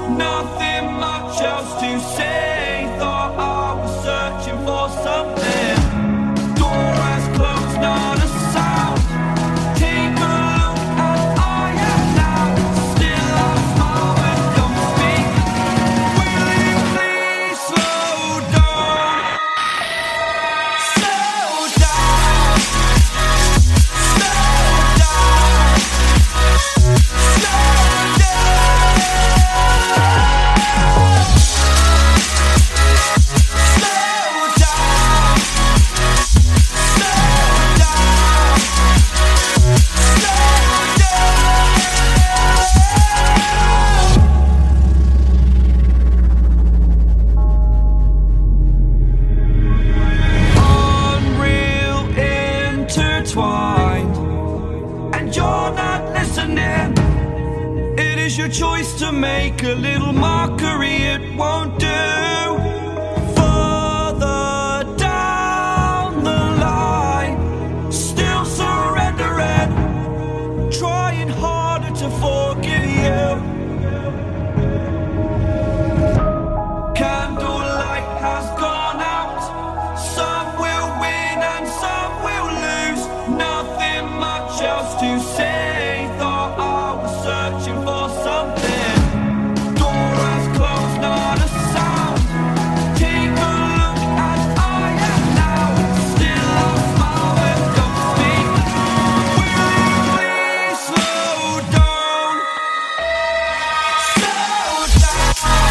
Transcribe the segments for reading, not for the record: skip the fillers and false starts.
nothing much else to say. Thought I was searching for something. Door has closed, not a sound. Take a look as I am now. Still I smile and don't speak. Will you please slow down? Slow down. Slow down. Slow down. And you're not listening. It is your choice to make a little mockery. It won't do. Further down the line, still surrendering, trying harder to forgive you. Candlelight has gone out. Some will win and some will lose. Nothing much else to say. Thought I was searching for something. Door has closed, not a sound. Take a look as I am now. Still I smile and don't speak. Will you please slow down? Slow down.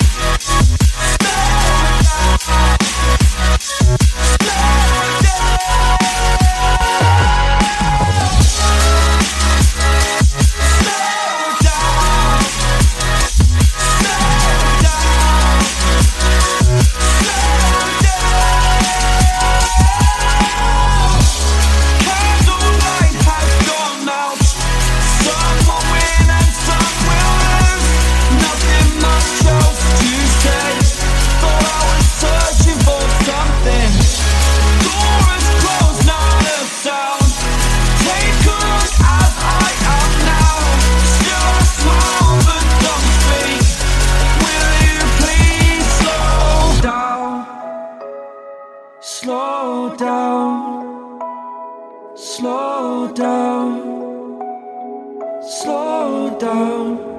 Slow down, slow down, slow down.